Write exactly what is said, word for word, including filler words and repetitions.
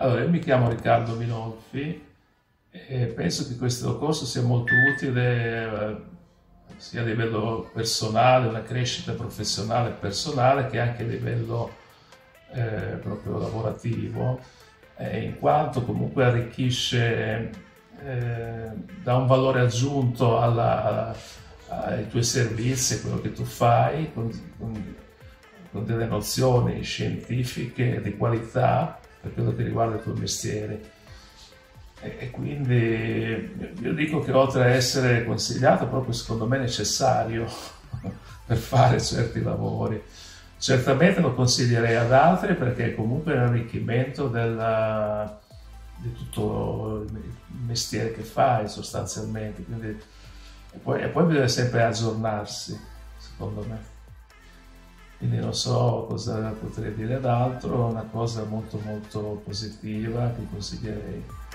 Allora, io mi chiamo Riccardo Minolfi e penso che questo corso sia molto utile eh, sia a livello personale, una crescita professionale e personale, che anche a livello eh, proprio lavorativo, eh, in quanto comunque arricchisce, eh, dà un valore aggiunto alla, alla- ai tuoi servizi, a quello che tu fai, con, con- con delle nozioni scientifiche di qualità per quello che riguarda il tuo mestiere. E, e quindi io dico che oltre a essere consigliato, proprio secondo me necessario per fare certi lavori. Certamente lo consiglierei ad altri perché comunque è un arricchimento della, di tutto il mestiere che fai sostanzialmente. Quindi, e, poi, e poi bisogna sempre aggiornarsi, secondo me. Quindi non so cosa potrei dire d'altro, una cosa molto molto positiva che consiglierei.